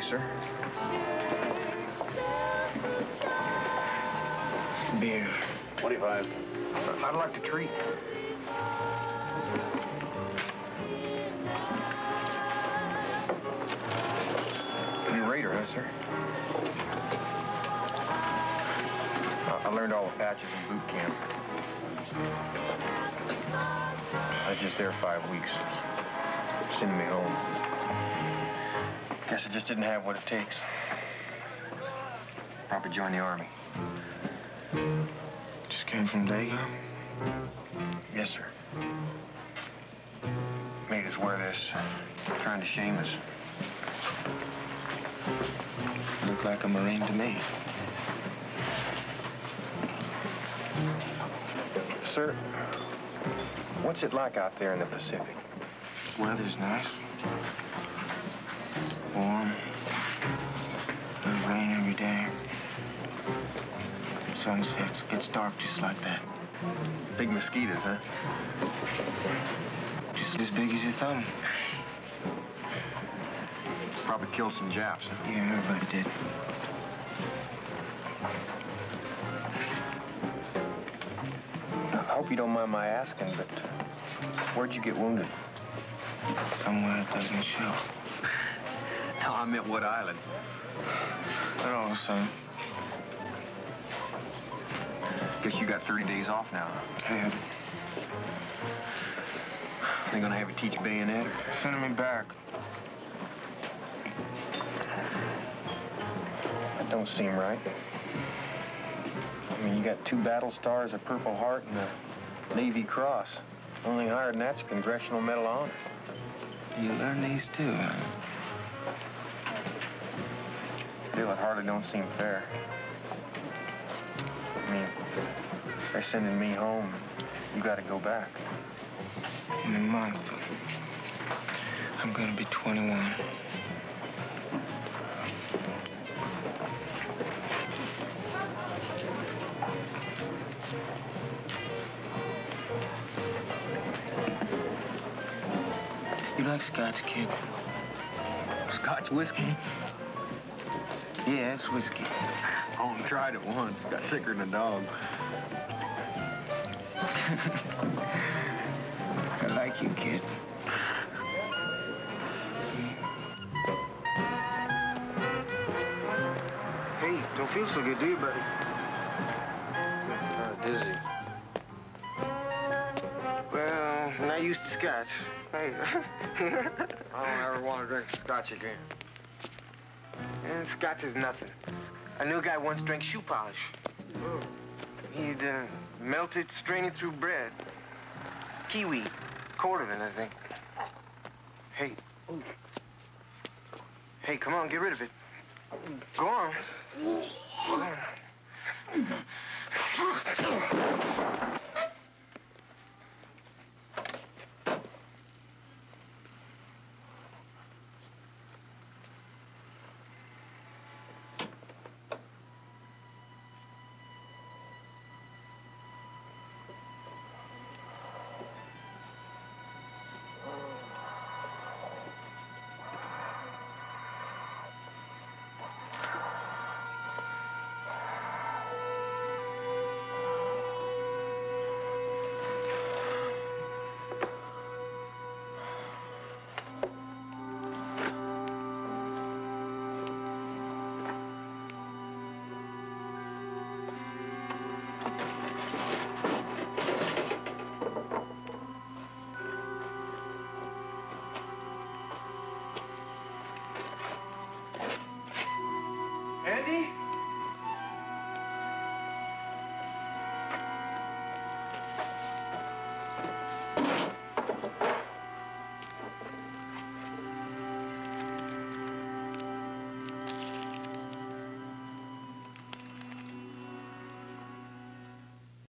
sir. Beer. 25. I'd like to treat. New raider, huh, sir? I learned all the patches in boot camp. I was just there 5 weeks. Sending me home. Guess I just didn't have what it takes. Probably join the Army. Just came from Dago? Yes, sir. Made us wear this. Trying to shame us. Look like a Marine to me. Sir, what's it like out there in the Pacific? Weather's nice. Warm. Little rain every day. Sunsets. Gets dark just like that. Big mosquitoes, huh? Just as big as your thumb. Probably killed some Japs, huh? Yeah, everybody did. I hope you don't mind my asking, but where'd you get wounded? Somewhere it doesn't show. No, I meant what island? They're all the same. Guess you got 30 days off now. Kid, They gonna have you teach bayonet? sending me back. That don't seem right. I mean, you got 2 battle stars, a Purple Heart, and a Navy Cross. Only higher than that's a Congressional Medal of Honor. You learn these too, huh? Still, it hardly don't seem fair. I mean, they're sending me home. You gotta go back. In a month, I'm gonna be 21. You like scotch, kid? Scotch whiskey? Yeah, it's whiskey. I only tried it once. Got sicker than a dog. I like you, kid. Hey, don't feel so good, do you, buddy? Dizzy. Well, not used to scotch. Hey. I don't ever want to drink scotch again. And scotch is nothing. I knew a guy once drank shoe polish. He'd melt it, strain it through bread. Kiwi, quart of it, I think. Hey. Hey, come on, get rid of it. Go on. Go on.